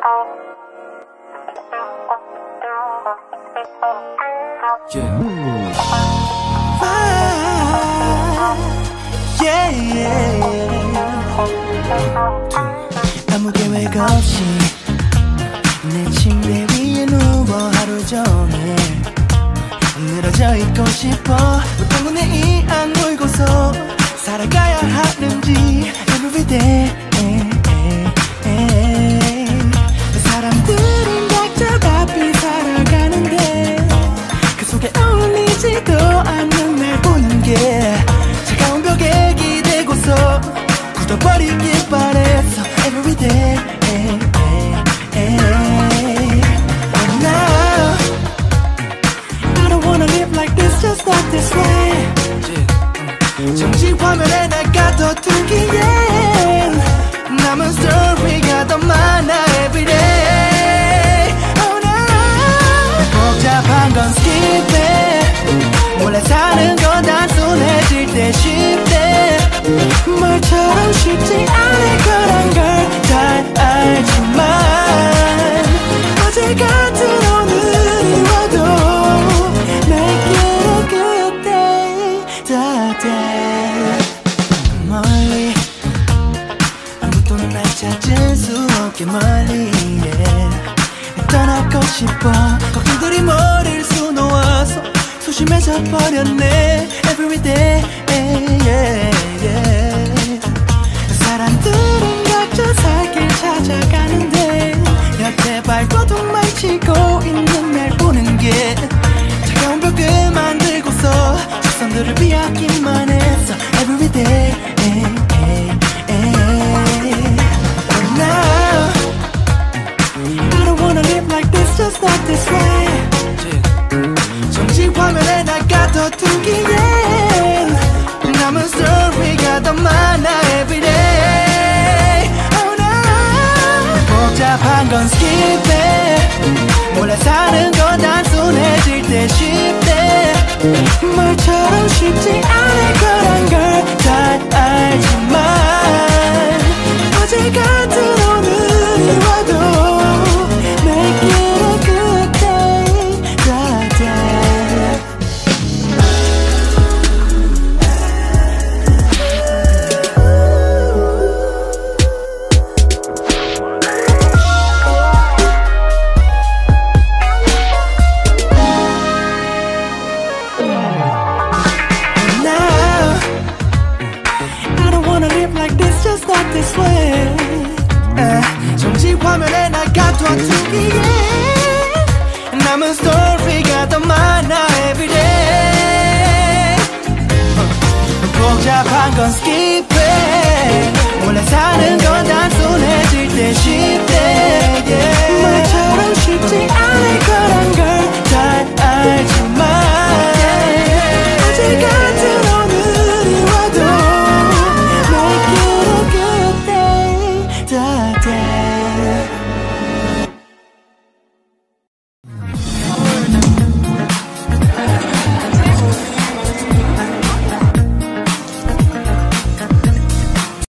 아무 계획 없이 내 침대 위에 누워 하루 종일 늘어져 있고 싶어. 어떤 건 내이 악물고서 살아가야 하는지 everyday. 사람들은 각자 바삐 살아가는데 그 속에 어울리지도 않는 날 보는 게 차가운 벽에 기대고서 굳어버리길 바랬어 everyday. But now I don't wanna live like this, just not this way. 정지 화면에 날 가둬두기엔 남은 스토리가 더 많아 everyday. Oh no 복잡한 건 skip it. 몰래 사는 건 단순해질 때 쉽대. 말처럼 쉽지 않을 거란 걸 잘 알지만 어제 같은 오늘이 와도 내게로 그때 다 멀리 아무도 날 찾을 수 없게 멀리 떠나고 싶어. 걱정들이 머리를 놓아서 소심해져 버렸네 everyday. 사람들은 각자 살 길 찾아가는데 여태 발버둥 치고 있는 날 보는 게 차가운 벽을 만들고서 시선들을 피하기만 했어 everyday. But now I don't wanna live like this, just not this way. 정지 화면에 날 가둬두기엔 남은 스토리가 더 많아 everyday. Oh no 복잡한 건 skip it. 몰래 사는 건 단순해질 때 쉽대. 말처럼 쉽지 않을 거란 걸 잘 알지만 어제 같은 오늘이 와도 내게로 그때 다 this way. 정지 화면에 날 가둬두기에 남은 스토리가 더 많아 everyday. 복잡한 건 skip it. 몰래 사는 건 단순해질 때 쉽대. 말처럼 쉽지 않아